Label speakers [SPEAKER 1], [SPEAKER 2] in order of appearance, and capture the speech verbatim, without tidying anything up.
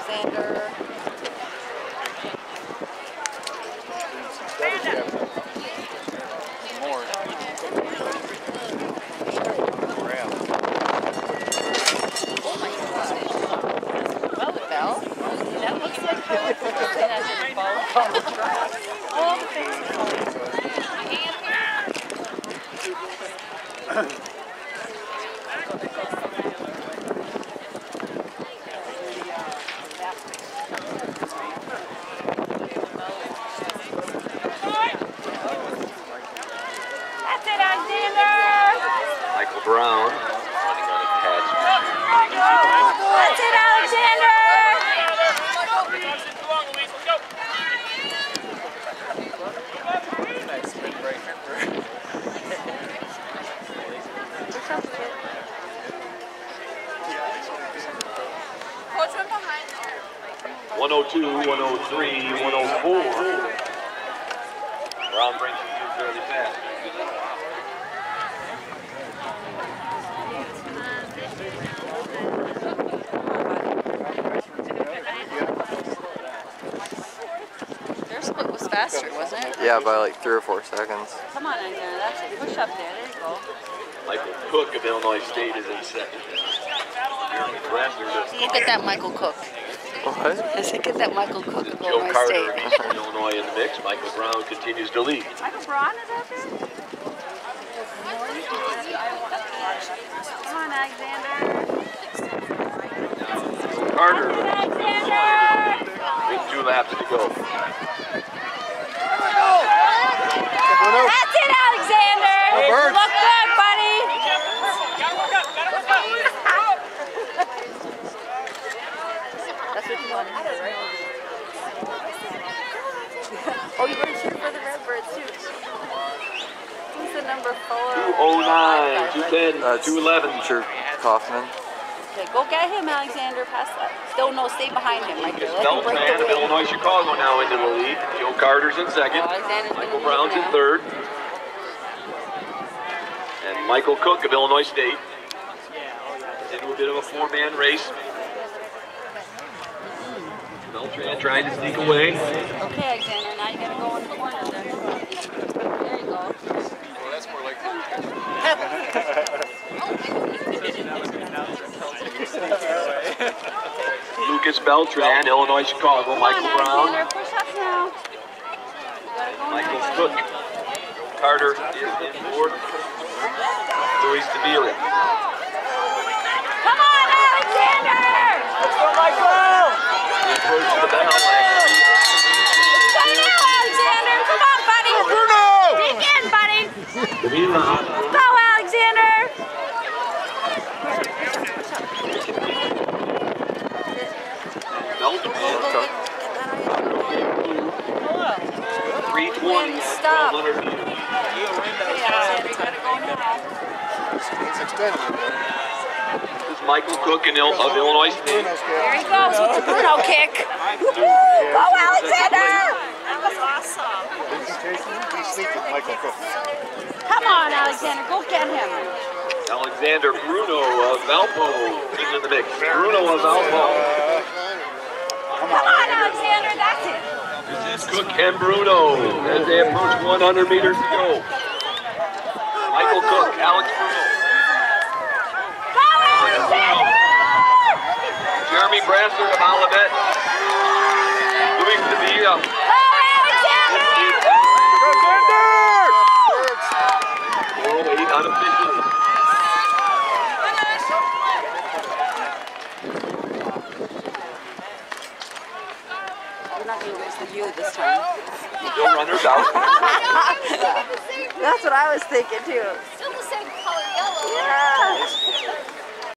[SPEAKER 1] Alexander.
[SPEAKER 2] More.
[SPEAKER 1] Oh my God. Well, it fell. That looks like I would say that didn't fall on the grass. All the things are falling. That's it, Alexander!
[SPEAKER 3] Michael Brown.
[SPEAKER 1] That's it, Alexander!
[SPEAKER 2] Nice spin break.
[SPEAKER 1] Coach went behind.
[SPEAKER 3] one oh two, one oh three, one oh four. Brown brings it through fairly fast.
[SPEAKER 1] Their split was faster, wasn't it?
[SPEAKER 4] Yeah, by like three or four seconds.
[SPEAKER 1] Come on, Alexander. That's it. Push up there. There you go.
[SPEAKER 3] Michael Cook of Illinois State is in second. Jeremy Brasser does
[SPEAKER 1] Look at that Michael Cook.
[SPEAKER 4] What?
[SPEAKER 1] I said, get that Michael Cook of
[SPEAKER 3] Joe
[SPEAKER 1] Illinois
[SPEAKER 3] Carter
[SPEAKER 1] State.
[SPEAKER 3] of Illinois in the mix. Michael Brown continues to lead.
[SPEAKER 1] Michael Braun is out there? Come on, Alexander.
[SPEAKER 3] Carter
[SPEAKER 1] Alexander!
[SPEAKER 3] with two laps to go.
[SPEAKER 1] That's it, Alexander!
[SPEAKER 2] Go Birds.
[SPEAKER 1] Look good, buddy! That's what you wanted to do, right? Oh, you want to cheer for the Redbirds, too. Who's the number four?
[SPEAKER 3] two oh nine, two ten,
[SPEAKER 4] That's
[SPEAKER 3] two eleven.
[SPEAKER 4] Sure, Kaufman.
[SPEAKER 1] Okay, go get him, Alexander. Pass that. Don't no, stay behind him right there. Let him break
[SPEAKER 3] Beltran
[SPEAKER 1] the
[SPEAKER 3] of
[SPEAKER 1] wheel.
[SPEAKER 3] Illinois Chicago now into the lead. Joe Carter's in second.
[SPEAKER 1] Oh, Alexander's
[SPEAKER 3] Michael
[SPEAKER 1] gonna
[SPEAKER 3] Brown's
[SPEAKER 1] lead
[SPEAKER 3] in
[SPEAKER 1] now.
[SPEAKER 3] third. And Michael Cook of Illinois State. Into a bit of a four-man race. Beltran trying to sneak away.
[SPEAKER 1] Okay, Alexander, now you gotta go in the corner there. There you go.
[SPEAKER 2] Well, that's more like
[SPEAKER 3] Lucas Beltran, Illinois Chicago. Michael
[SPEAKER 1] Come on,
[SPEAKER 3] Brown.
[SPEAKER 1] Alexander, push up now. You gotta go
[SPEAKER 3] Michael
[SPEAKER 1] now,
[SPEAKER 3] Cook.
[SPEAKER 1] buddy.
[SPEAKER 3] Carter is in fourth. Luis Davila.
[SPEAKER 1] Come on, Alexander!
[SPEAKER 2] Let's go, Michael!
[SPEAKER 3] The approach to the bound lap.
[SPEAKER 1] Go now, Alexander! Come on, buddy!
[SPEAKER 2] Bruno!
[SPEAKER 1] Dig in, buddy!
[SPEAKER 3] Davila.
[SPEAKER 1] Go, Alexander!
[SPEAKER 3] Beltran. three twenty.
[SPEAKER 1] Stop.
[SPEAKER 3] twelve hundred meters.
[SPEAKER 1] Yeah, we gotta go now.
[SPEAKER 3] This is Michael Cook in Il- of Illinois State.
[SPEAKER 1] There he goes with the Bruno kick. Go, Alexander! That was awesome. Come on, Alexander, go get him.
[SPEAKER 3] Alexander Bruno of Valpo is in the mix. Bruno of Valpo.
[SPEAKER 1] Come on, Alexander, that's it.
[SPEAKER 3] This is Cook and Bruno as they approach one hundred meters to go. Michael Cook, Alex Bruno.
[SPEAKER 1] Go, Alexander!
[SPEAKER 3] Jeremy Brasser of Olivet. Luis Davila.
[SPEAKER 1] Go, Alexander!
[SPEAKER 3] four oh eight unofficially.
[SPEAKER 1] We're not going to lose the U this time.
[SPEAKER 3] No runners out.
[SPEAKER 1] That's what I was thinking, too.
[SPEAKER 5] Still the same color, yellow.
[SPEAKER 1] Yeah.